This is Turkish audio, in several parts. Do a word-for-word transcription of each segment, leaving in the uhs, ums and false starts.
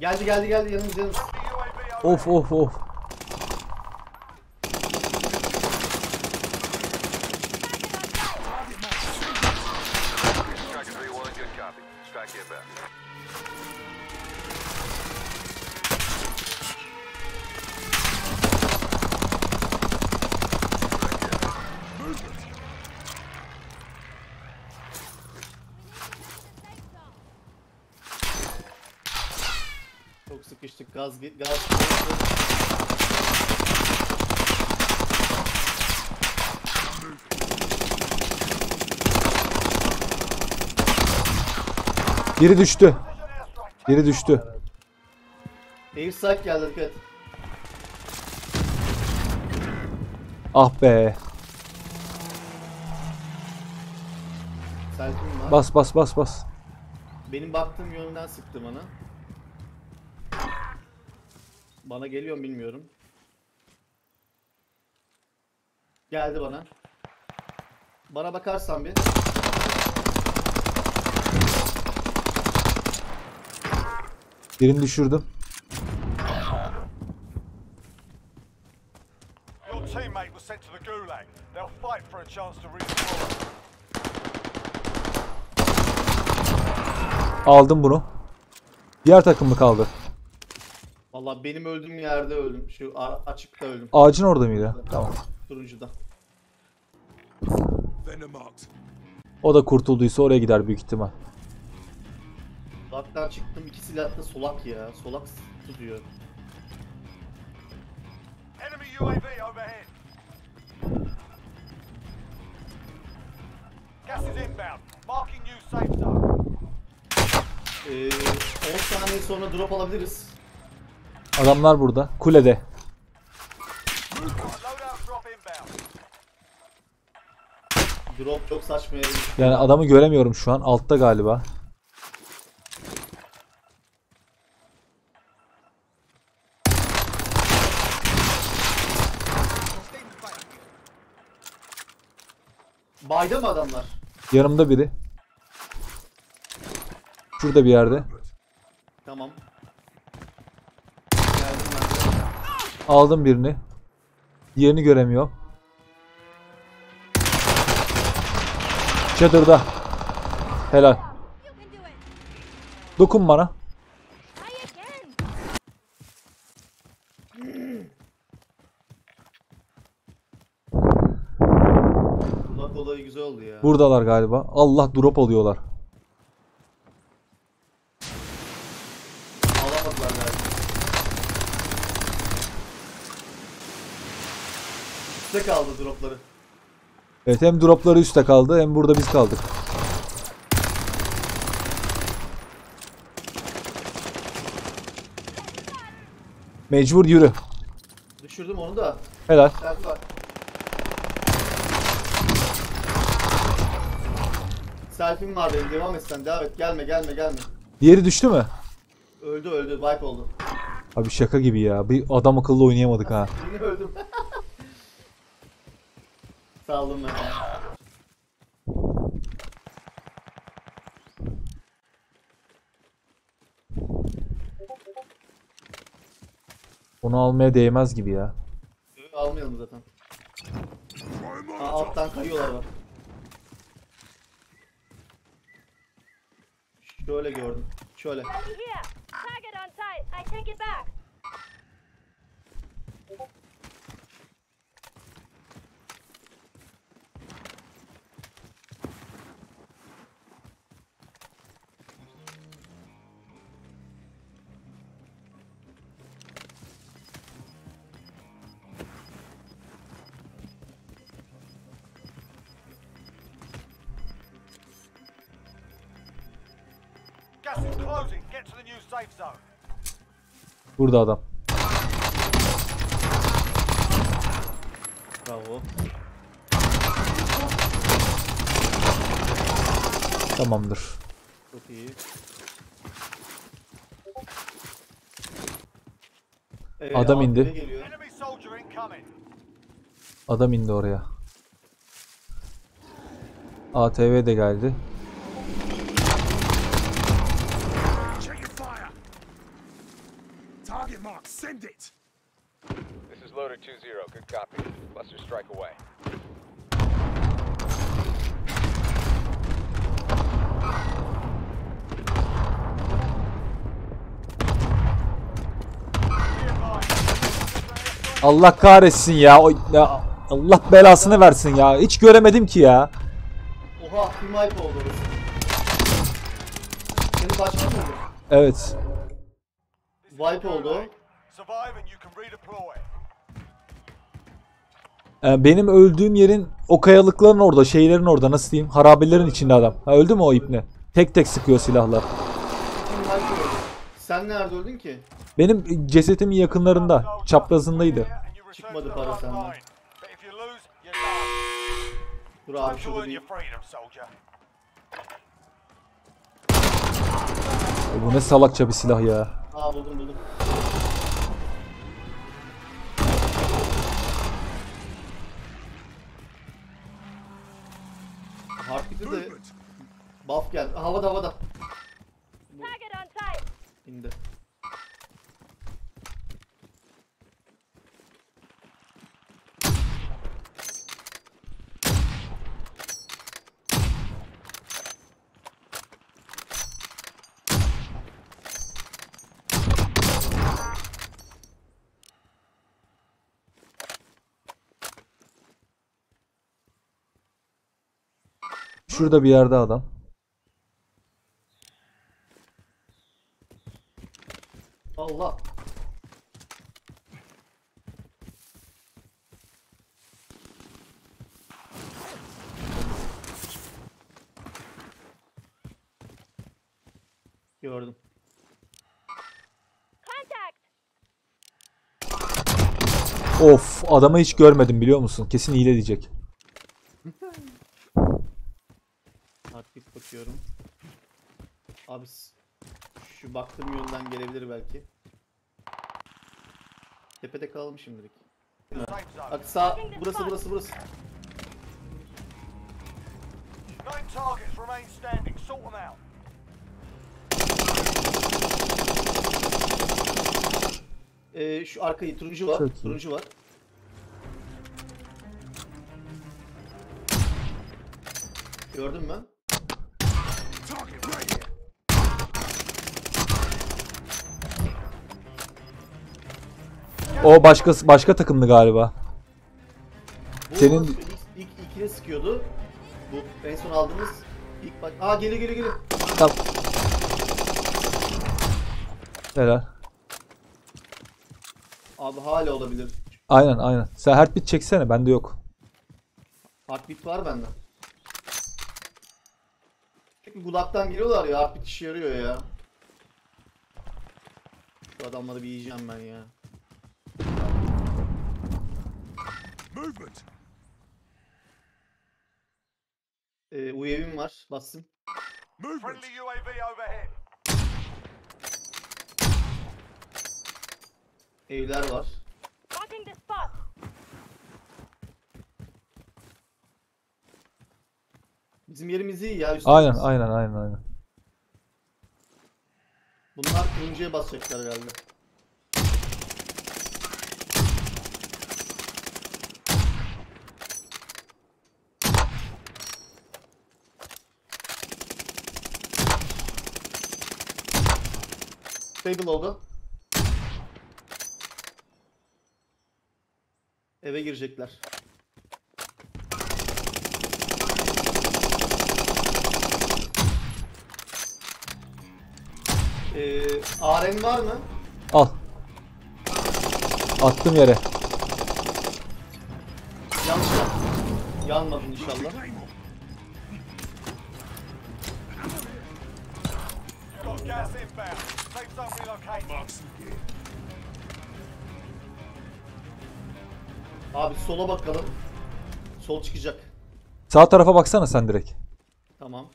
Geldi geldi geldi yanımız yanımız. Of of of. Çok sıkıştık gaz gaz. Biri düştü. Biri düştü. Airstrike geldi dikkat. Ah be. Selfie'm var. Bas bas bas bas. Benim baktığım yönden sıktı bana. Bana geliyor mu bilmiyorum. Geldi bana. Bana bakarsan bir. Birini düşürdüm. Your teammate was sent to the gulag. They'll fight for a chance to redeploy. Aldım bunu. Diğer takım mı kaldı? Vallahi benim öldüğüm yerde öldüm. Şu açıkta öldüm. Ağacın orada mıydı? Tamam. Turuncuda. O da kurtulduysa oraya gider büyük ihtimal. Zaten çıktım iki silah da solak ya. Solak tutuyor. Enemy U A V overhead. Gas is inbound. Marking new safe zone. Ee, on saniye sonra drop alabiliriz. Adamlar burada. Kulede. Loadout drop inbound. Drop çok saçma yere. Yani adamı göremiyorum şu an. Altta galiba. Bayda mı adamlar? Yanımda biri. Şurada bir yerde. Tamam. Geldim ben de. Aldım birini. Diğerini göremiyorum. Çadırda. Helal. Dokun bana. Kulak olayı güzel oldu ya. Buradalar galiba. Allah drop alıyorlar. Alamadılar galiba. Üstte kaldı dropları. Evet, hem dropları üstte kaldı hem burada biz kaldık. Mecbur yürü. Düşürdüm onu da. Helal. Selfie var. Selfie'm var benim. Devam et sen. Devam et. Gelme gelme gelme. Diğeri düştü mü? Öldü öldü. Wipe oldu. Abi şaka gibi ya. Bir adam akıllı oynayamadık ha. Yine öldüm. Saldım ben ya. Onu almaya değmez gibi ya. Almayalım zaten. Aa, alttan kayıyorlar bak. Şöyle gördüm. Şöyle. Here, target on sight. I take it back. Gas is closing. Get to the new safe zone. Burada adam. Bravo. Tamamdır. Çok iyi. Evet, Adam altına indi. geliyor. Enemy soldier incoming. Adam indi oraya. A T V de geldi. Send it. This is loader two zero. Good copy. Buster strike away. Allah kahretsin ya. O, ya. Allah belasını versin ya. Hiç göremedim ki ya. Oha, bir wipe oldu orası. Senin başka mı oldu? Evet. Wipe oldu. Survive and you can redeploy. Ee, benim öldüğüm yerin o kayalıkların orada, şeylerin orada, nasıl diyeyim? Harabelerin içinde adam. Ha, öldü mü o ipne? Tek tek sıkıyor silahla. Kim wipe oldu? Sen nerede öldün ki? Benim cesetimin yakınlarında, çaprazındaydı. Çıkmadı para senden. But if you lose, you're done. Dur Time abi to şurada earn bir... your freedom, soldier. Bu ne salakça bir silah ya. Aa buldum buldum. Heartbeat'e de buff geldi. Havada havada. Target on sight. İndi. Şurada bir yerde adam. Allah. Gördüm. Contact. Of, adamı hiç görmedim biliyor musun? Kesin hile diyecek. Heartbeat bakıyorum. Abi s- şu baktığım yönden gelebilir belki. Tepede kalalım şimdilik. The safe zone. Bak sağ, burası burası burası. Nine targets remain standing. Sort them out. Ee, şu arkayı turuncu var. Çok iyi. Turuncu var. Gördün mü? Target ready. O başkası, başka takımlı galiba. Bu Senin- ilk, ilk ikili sıkıyordu. Bu en son aldığımız ilk bak. Aa geliyor geliyor geliyor. Tamam. Helal. Abi hala olabilir. Aynen aynen. Sen heartbeat çeksene, bende yok. Heartbeat var bende. Çünkü kulaktan geliyorlar ya, heartbeat işe yarıyor ya. Şu adamları bir yiyeceğim ben ya. Movement. Ee, U A V'm var, bassın. Movement. Friendly U A V overhead. Evler var. Marking the spot. Bizim yerimiz iyi ya. üstümüz. Aynen aynen aynen aynen. Bunlar turuncuya basacaklar herhalde. Stable oldu. Eve girecekler. Ee, A R N var mı? Al. Attım yere. Yanlış yap. Yanmadın inşallah. Got gas inbound. Safe zone relocated. Abi sola bakalım. Sol çıkacak. Sağ tarafa baksana sen direkt. Tamam.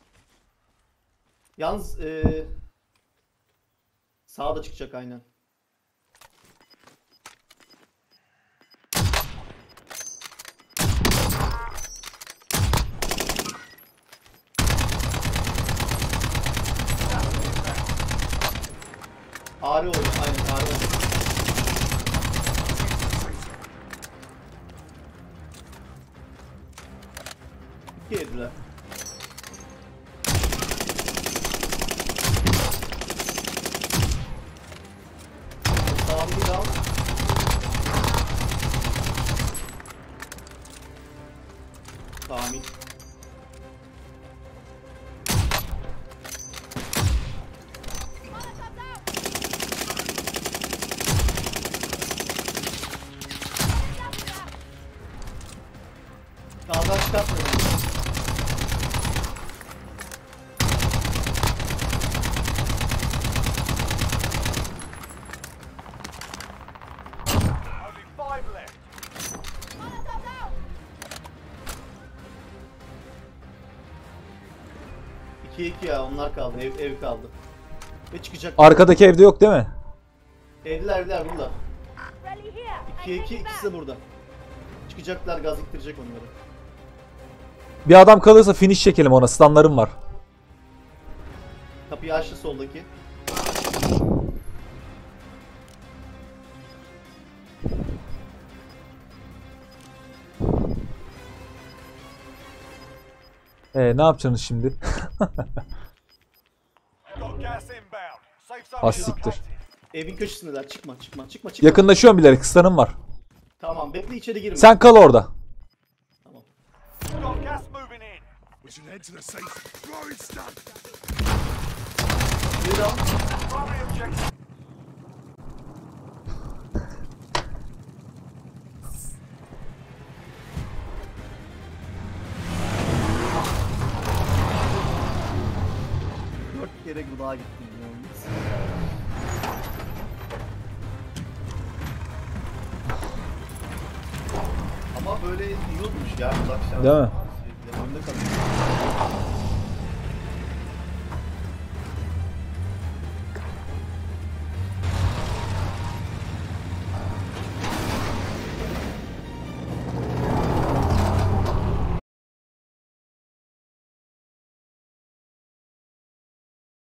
Yalnız ee, sağda çıkacak aynen. Ağrı oldu aynen ağrı oldu. iki yediler. Tamam bir daha. Tahmin. Sağdan çıkartmıyorum. Only five left. ikiye iki ya, onlar kaldı, ev, ev kaldı. Ve çıkacak. Arkadaki evde yok değil mi? Evliler evliler burada. Rally here. ikiye I'm iki, heading ikisi back. de burada. Çıkacaklar, gaz ittirecek onları. Bir adam kalırsa finish çekelim ona. Stunlarım var. Kapıyı açtı soldaki. Ee, ne yapacaksınız şimdi? Got gas inbound. Safe zone Ah, is siktir. located. Evin köşesindeler. Çıkma, çıkma, çıkma, çıkma. Yakınlaşıyorum bilerek. Stunım var. Tamam, bekle, içeri girme. Sen kal orada. Tamam. Got gas moving in. We should head to the safe. Throwing stun. Bir daha. Primary objective. Dört kere gıda gittim. yalnız. Ama böyle iyi olmuş ya. Uzak şans. Değil mi? Önde kalıyor.